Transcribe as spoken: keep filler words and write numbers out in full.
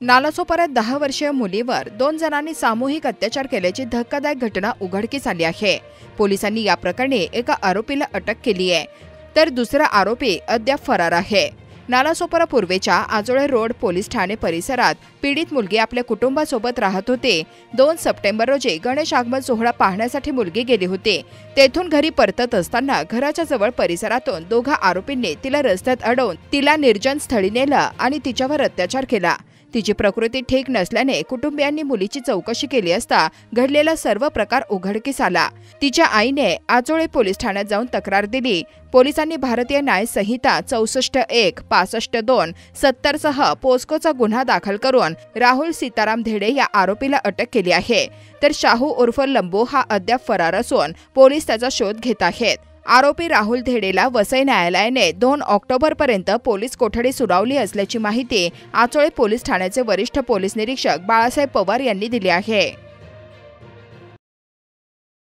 नालासोपाऱ्यात दहा वर्षीय मुलीवर दोन जणांनी सामूहिक अत्याचार केल्याची धक्कादायक घटना उघडकीस आली आहे। पोलिसांनी या प्रकरणी एका आरोपीला अटक केली आहे, तर दुसरा आरोपी अद्याप फरार आहे। नालासोपारा पूर्वेच्या आजोळे रोड पोलीस ठाणे परिसरात पीडित मुलगी आपल्या कुटुंबासोबत राहत होती। दोन सप्टेंबर रोजी गणेश आगमन सोहळा पाहण्यासाठी मुलगी गेली होती। तेथून घरी परतत असताना घराच्या जवळ परिसरातून दोघा आरोपींनी तिला रस्त्यात अडवून तिला निर्जन स्थळी नेलं आणि तिच्यावर अत्याचार केला। तिची प्रकृती ठीक नसल्याने कुटुंबियांनी मुलीची चौकशी केली असता घडलेला सर्व प्रकार उघडकीस आला। तिच्या आईने आजोळे पोलीस ठाण्यात जाऊन तक्रार दिली। पोलिसांनी भारतीय न्याय संहिता चौसष्ट एक पासष्ट दोन सत्तर सह पोस्कोचा गुन्हा दाखल करून राहुल सीताराम धेडे या आरोपीला अटक केली आहे, तर शाहू उर्फ लंबू हा अद्याप फरार असून पोलीस त्याचा शोध घेत आहेत। आरोपी राहुल धेडेला वसई न्यायालयाने दोन ऑक्टोबर पर्यंत पोलीस कोठडी सुनावली असल्याची माहिती आचोळे पोलीस ठाण्याचे वरिष्ठ पोलीस निरीक्षक बाळासाहेब पवार यांनी दिली आहे।